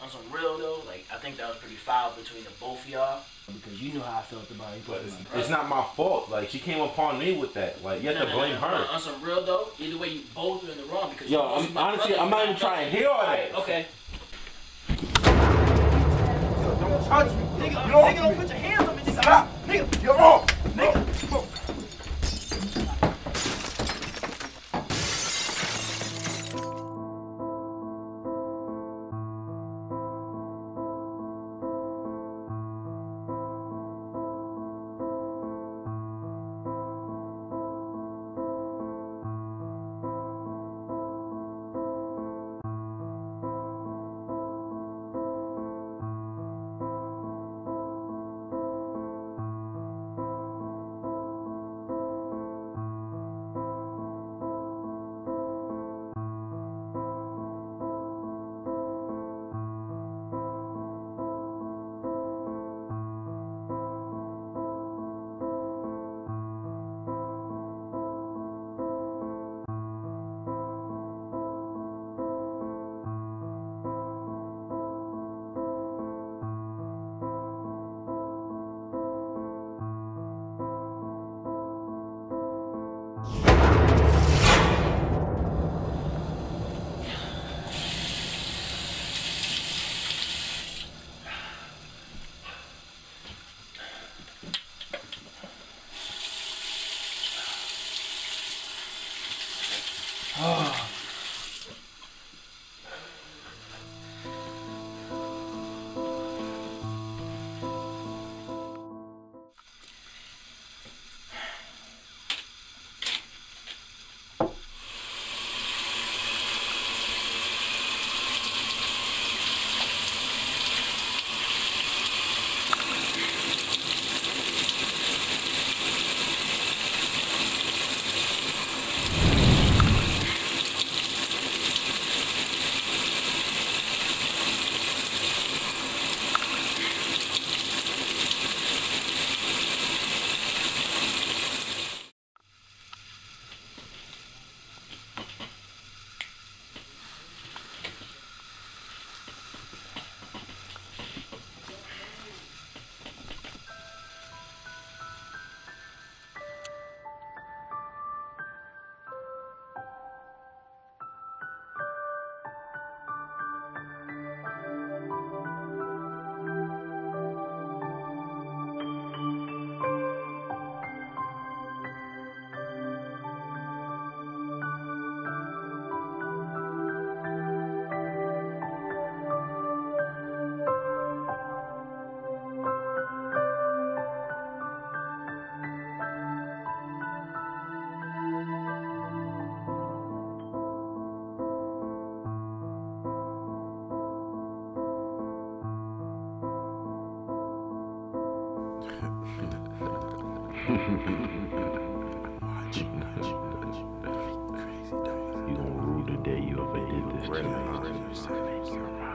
on some real though, like I think that was pretty foul between the both of y'all because you knew how I felt about it. But it's not my fault. Like she came upon me with that. Like you have to blame her. On some real though, either way you both are in the wrong because yo, honestly, I'm not even trying to hear all that. Okay. Don't touch me. Nigga, don't put your hands on me, nigga. Stop. Nigga, You're wrong. Nigga. Watch. You gonna rue the day you ever did this to me.